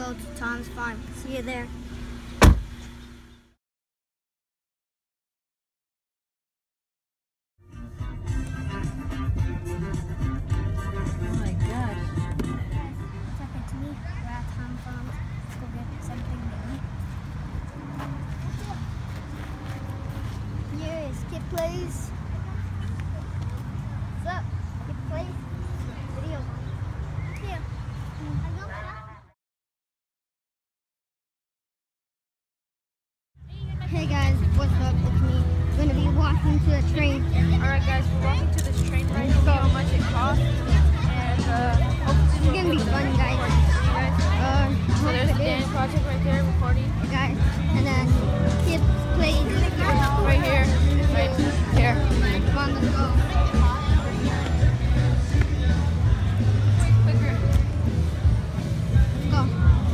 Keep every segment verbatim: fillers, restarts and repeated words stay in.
go to Tom's farm. See you there. Please. What's up? Skip Plays video. Here. Hey guys, what's up? It's me. We're gonna be walking to the train. Alright guys, we're walking to this train right now. See how much it costs. And uh hopefully it's gonna be fun, guys. Uh, so there's the Dan Project right there recording. Hey guys. And then Skip Plays right here. Right here. Come on, let's go. Quicker. Let's go.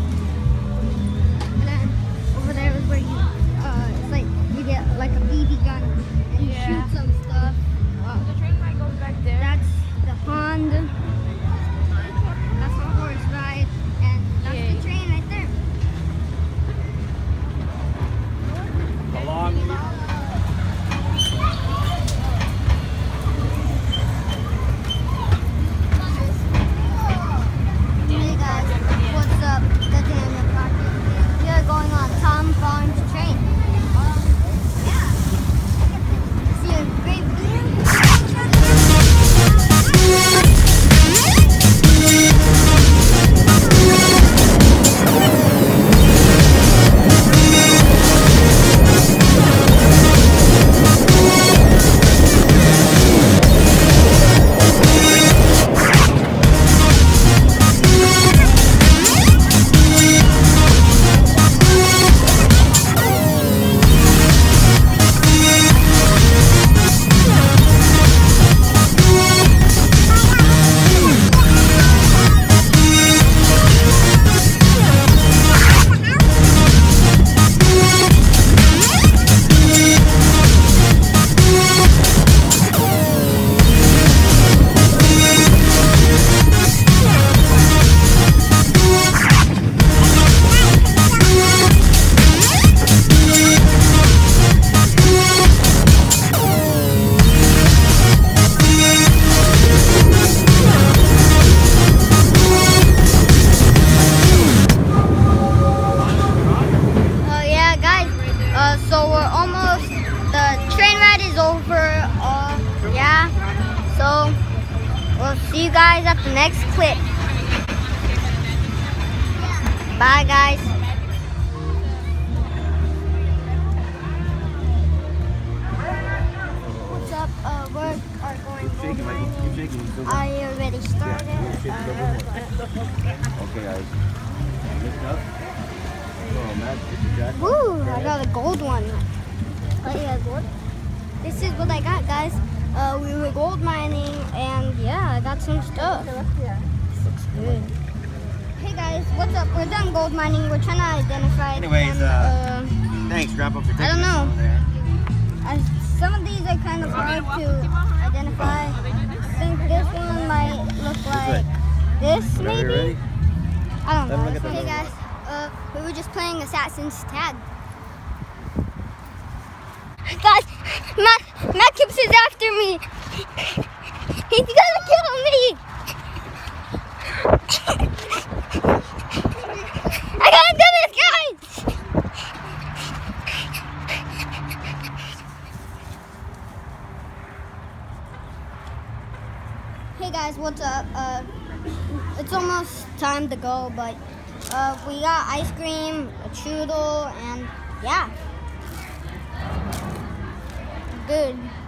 And then over there is where you, uh, it's like you get like a B B gun and Yeah. shoot some stuff. Wow. The train might go back there. That's the Honda. That's the horse ride, and that's Yay. the train right there. Along. Hey guys, what's up? The Daniel Project. We are going on Tom Farm's train. Yeah. See a great see you guys at the next clip. Bye guys. What's up? Uh, we are going Shaking, Michael. Keep shaking. You still got- I already started. Yeah, shake it over more. Okay, guys. Lift up. Oh, Matt, get your jacket. Woo! I got a gold one. Oh, yeah, gold. This is what I got, guys. Uh, we were gold mining, and yeah, I got some stuff. This looks good. Hey guys, what's up? We're done gold mining. We're trying to identify Anyways, them. uh, uh, Thanks, Grandpa, for taking I don't us know. over there. I, some of these are kind of hard to identify. I think this one might look like this, Whenever you're maybe? ready. I don't Let me look know. at the Hey logo. guys, uh, we were just playing Assassin's Tag. Guys, Matt, Matt keeps is after me. He's gonna kill me. I gotta do this, guys. Hey guys, what's up? Uh, it's almost time to go, but uh, we got ice cream, a churro, and yeah. Good.